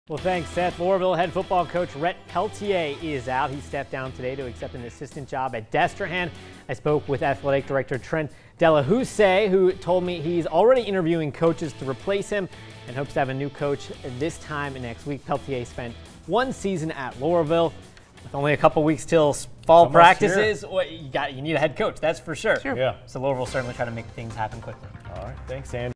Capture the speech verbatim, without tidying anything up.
Well, thanks, Seth. Loureaville head football coach Rhett Peltier is out. He stepped down today to accept an assistant job at Destrehan. I spoke with athletic director Trent Delahousse, who told me he's already interviewing coaches to replace him and hopes to have a new coach this time next week. Peltier spent one season at Loureaville. With only a couple weeks till fall Almost practices, well, you got you need a head coach, that's for sure. Sure. Yeah. So Loureaville will certainly try to make things happen quickly. All right, thanks, Andrew.